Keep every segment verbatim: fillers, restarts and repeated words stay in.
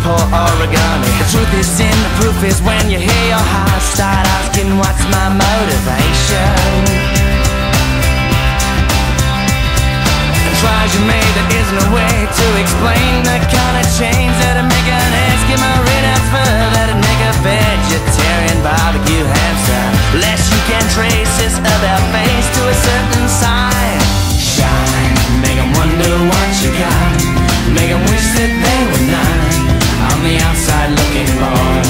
pull origami. The truth is in the proof is when you hear your heart start asking what's my motivation. And try as you may, there isn't a way to explain the kind of change that'd make an Eskimo transfer, that'd make a vegetarian barbecue hamster. Less you can trace this other face to a certain side. Shine, make 'em wonder what you got, make 'em wish that they were not on the outside looking bored.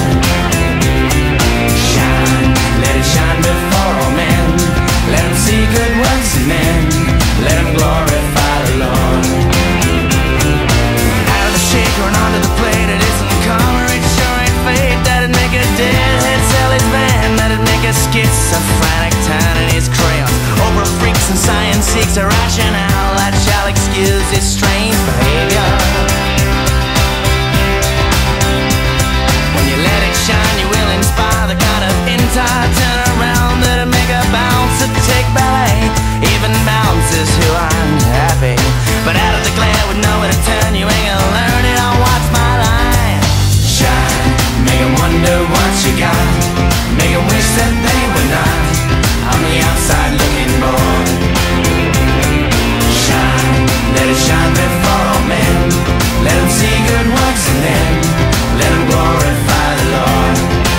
Shine, let it shine before all men, let 'em see good works in men, let 'em glorify the Lord. Out of the shaker and onto the plate, it isn't karma, it sure ain't fate. That'd make a deadhead sell his van, that'd make a schizophrenic turn in his crayons. Oprah freaks and science seeks a rationale that shall excuse his strange behavior. When you let it shine, you will inspire the kind of entire turnaround that'll make a bouncer take ballet, even bouncers who aren't happy. But out of the glare with nowhere to turn, you ain't gonna learn it on what's my line. Shine, make 'em wonder what you got, make 'em wish that they were not on the outside looking bored. Shine, let it shine before all men, let 'em see good works in them, let 'em glorify the Lord.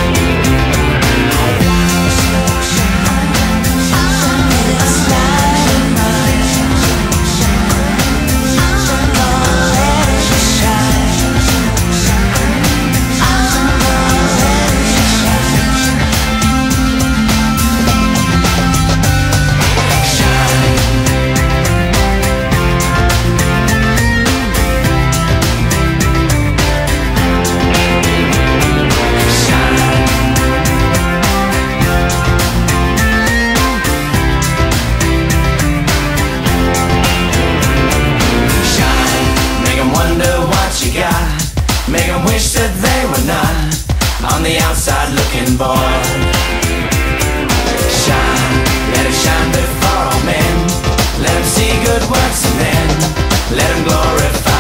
Make 'em wish that they were not on the outside looking bored. Shine, let it shine before all men, let 'em see good works and then let 'em glorify